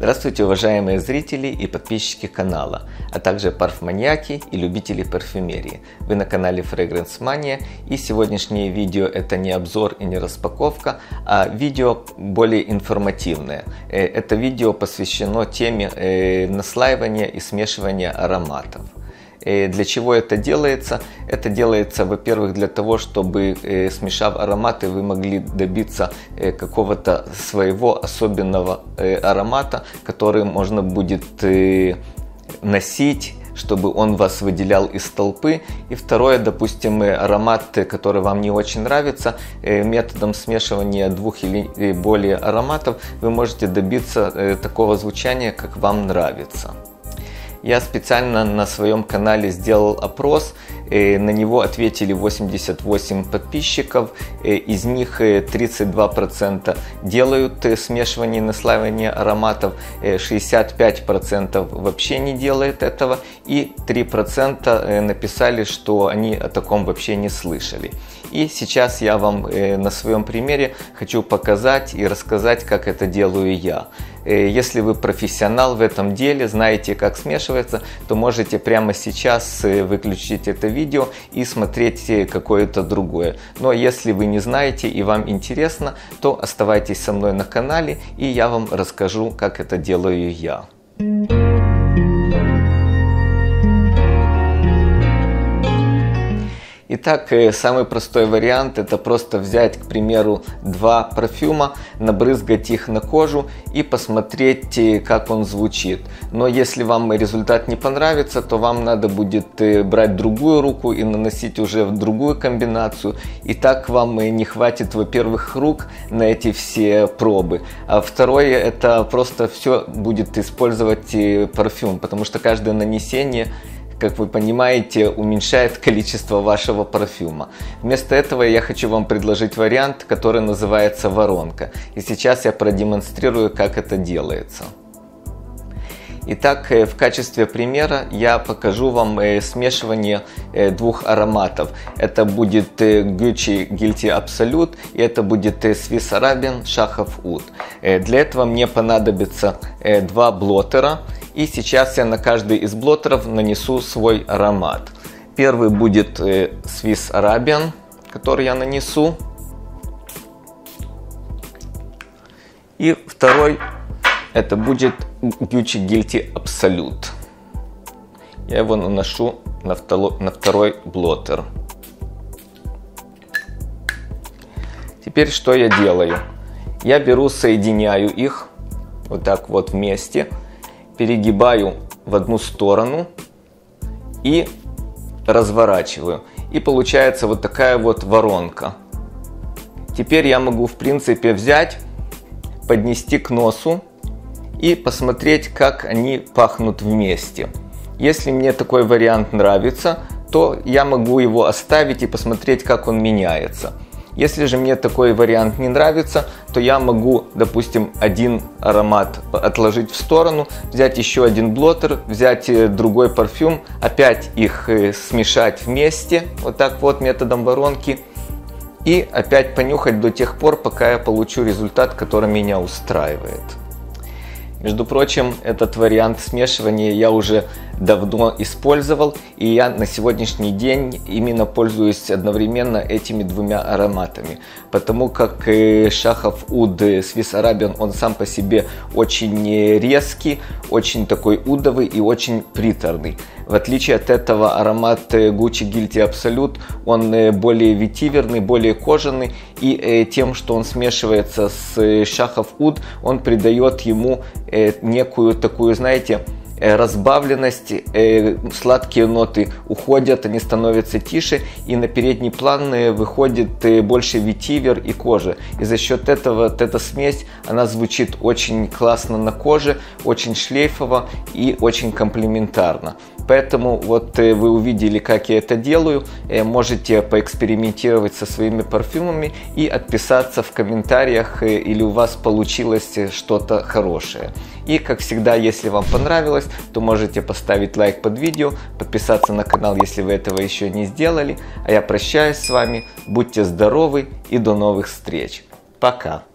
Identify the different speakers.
Speaker 1: Здравствуйте, уважаемые зрители и подписчики канала, а также парфманьяки и любители парфюмерии. Вы на канале Fragrance Mania, и сегодняшнее видео это не обзор и не распаковка, а видео более информативное. Это видео посвящено теме наслаивания и смешивания ароматов. Для чего это делается? Это делается, во-первых, для того, чтобы, смешав ароматы, вы могли добиться какого-то своего особенного аромата, который можно будет носить, чтобы он вас выделял из толпы. И второе, допустим, аромат, который вам не очень нравится, методом смешивания двух или более ароматов вы можете добиться такого звучания, как вам нравится. Я специально на своем канале сделал опрос, на него ответили 88 подписчиков, из них 32% делают смешивание и наслаивание ароматов, 65% вообще не делают этого и 3% написали, что они о таком вообще не слышали. И сейчас я вам на своем примере хочу показать и рассказать, как это делаю я. Если вы профессионал в этом деле, знаете, как смешивается, то можете прямо сейчас выключить это видео и смотреть какое-то другое. Но если вы не знаете и вам интересно, то оставайтесь со мной на канале, и я вам расскажу, как это делаю я. Итак, самый простой вариант — это просто взять, к примеру, два парфюма, набрызгать их на кожу и посмотреть, как он звучит. Но если вам результат не понравится, то вам надо будет брать другую руку и наносить уже в другую комбинацию. И так вам не хватит, во-первых, рук на эти все пробы. А второе — это просто все будет использовать парфюм, потому что каждое нанесение, как вы понимаете, уменьшает количество вашего парфюма. Вместо этого я хочу вам предложить вариант, который называется воронка. И сейчас я продемонстрирую, как это делается. Итак, в качестве примера я покажу вам смешивание двух ароматов. Это будет Gucci Guilty Absolute и это будет Swiss Arabian Shahaf Oud. Для этого мне понадобится два блоттера. И сейчас я на каждый из блоттеров нанесу свой аромат. Первый будет Swiss Arabian, который я нанесу. И второй это будет Gucci Guilty Absolute. Я его наношу на второй блоттер. Теперь что я делаю? Я беру, соединяю их вот так вот вместе. Перегибаю в одну сторону и разворачиваю. И получается вот такая вот воронка. Теперь я могу, в принципе, взять, поднести к носу и посмотреть, как они пахнут вместе. Если мне такой вариант нравится, то я могу его оставить и посмотреть, как он меняется. Если же мне такой вариант не нравится, то я могу, допустим, один аромат отложить в сторону, взять еще один блоттер, взять другой парфюм, опять их смешать вместе, вот так вот методом воронки, и опять понюхать до тех пор, пока я получу результат, который меня устраивает. Между прочим, этот вариант смешивания я уже давно использовал, и я на сегодняшний день именно пользуюсь одновременно этими двумя ароматами, потому как Shahaf Oud Swiss Arabian, он сам по себе очень резкий, очень такой удовый и очень приторный. В отличие от этого аромат Gucci Guilty Absolute, он более ветиверный, более кожаный, и тем, что он смешивается с Shahaf Oud, он придает ему некую такую, знаете, разбавленность, сладкие ноты уходят, они становятся тише, и на передний план выходит больше ветивер и кожа. И за счет этого вот эта смесь, она звучит очень классно на коже, очень шлейфово и очень комплементарно. Поэтому вот вы увидели, как я это делаю. Можете поэкспериментировать со своими парфюмами и отписаться в комментариях, или у вас получилось что-то хорошее. И как всегда, если вам понравилось, то можете поставить лайк под видео, подписаться на канал, если вы этого еще не сделали. А я прощаюсь с вами. Будьте здоровы и до новых встреч. Пока!